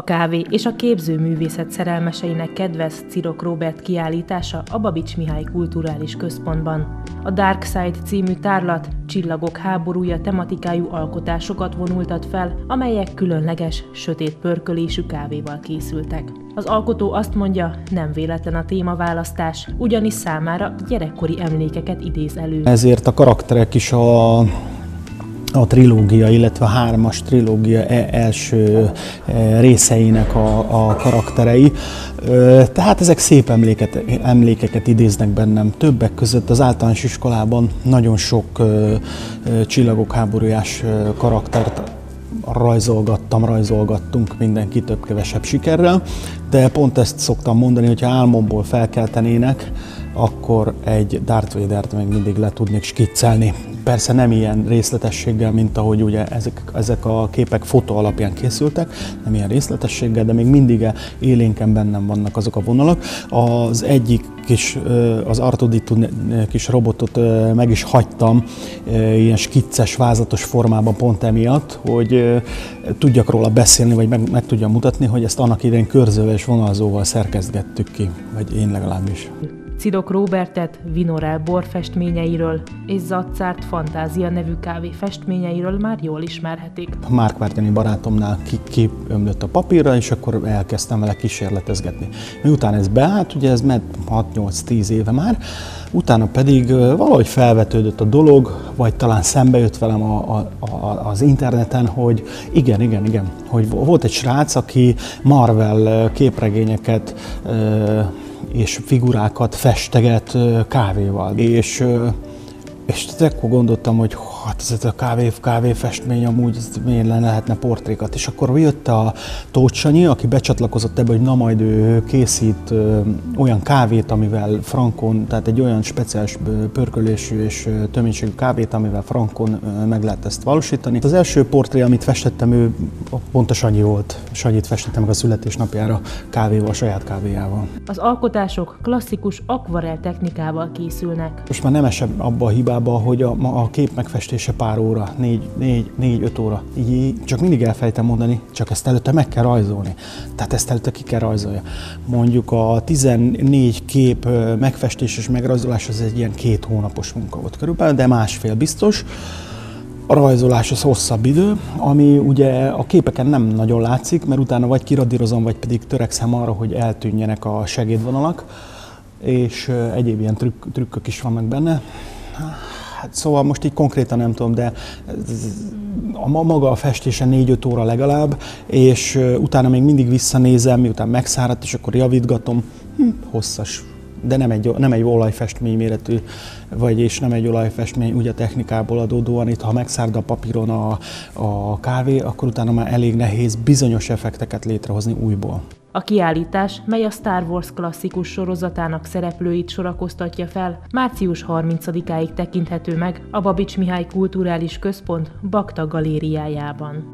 A kávé és a képzőművészet szerelmeseinek kedvez Cirok Róbert kiállítása a Babits Mihály Kulturális Központban. A Dark Side című tárlat csillagok háborúja tematikájú alkotásokat vonultat fel, amelyek különleges, sötét pörkölésű kávéval készültek. Az alkotó azt mondja, nem véletlen a témaválasztás, ugyanis számára gyerekkori emlékeket idéz elő. Ezért a karakterek is a trilógia, illetve a 3-as trilógia első részeinek a karakterei. Tehát ezek szép emlékeket idéznek bennem. Többek között az általános iskolában nagyon sok csillagok háborújás karaktert rajzolgattunk mindenki több-kevesebb sikerrel, de pont ezt szoktam mondani, hogyha álmomból felkeltenének, akkor egy Darth Vadert még mindig le tudnék skiccelni. Persze nem ilyen részletességgel, mint ahogy ugye ezek a képek fotó alapján készültek, nem ilyen részletességgel, de még mindig élénken bennem vannak azok a vonalak. Az egyik az R2-D2 kis robotot meg is hagytam ilyen skicces, vázatos formában pont emiatt, hogy tudjak róla beszélni, vagy meg tudjam mutatni, hogy ezt annak idején körzővel és vonalzóval szerkesztettük ki, vagy én legalábbis. Cirok Róbertet Vinorel bor festményeiről és Zacárt Fantázia nevű kávé festményeiről már jól ismerhetik. Márkvártyányi barátomnál kiömlött a papírra, és akkor elkezdtem vele kísérletezgetni. Miután ez beállt, ugye ez ment 6-8-10 éve már, utána pedig valahogy felvetődött a dolog, vagy talán szembe jött velem az interneten, hogy igen, hogy volt egy srác, aki Marvel képregényeket és figurákat festeget kávéval. És akkor gondoltam, hogy hát ez a kávéfestmény amúgy miért lehetne portrékat. És akkor jött a Tóth Sanyi, aki becsatlakozott ebbe, hogy na majd ő készít olyan kávét, amivel frankon, tehát egy olyan speciális pörkölésű és töménységű kávét, amivel frankon meg lehet ezt valósítani. Az első portré, amit festettem, ő pont a Sanyi volt. Sanyit festettem meg a születésnapjára kávéval, a saját kávéjával. Az alkotások klasszikus akvarell technikával készülnek. Most már nem esem abba a hibába, hogy a kép megfestése pár óra, 4-5 óra. Így csak mindig elfelejtem mondani, csak ezt előtte meg kell rajzolni. Tehát ezt előtte ki kell rajzolja. Mondjuk a 14 kép megfestés és megrajzolás az egy ilyen 2 hónapos munka volt körülbelül, de másfél biztos. A rajzolás az hosszabb idő, ami ugye a képeken nem nagyon látszik, mert utána vagy kiradírozom, vagy pedig törekszem arra, hogy eltűnjenek a segédvonalak, és egyéb ilyen trükkök is vannak benne. Hát szóval most így konkrétan nem tudom, de maga a festése 4-5 óra legalább, és utána még mindig visszanézem, miután megszáradt, és akkor javítgatom. Hosszas, de nem egy olajfestmény méretű, és nem egy olajfestmény, ugye a technikából adódóan, itt ha megszárad a papíron a kávé, akkor utána már elég nehéz bizonyos effekteket létrehozni újból. A kiállítás, mely a Star Wars klasszikus sorozatának szereplőit sorakoztatja fel, március 30-áig tekinthető meg a Babits Mihály Kulturális Központ Bakta galériájában.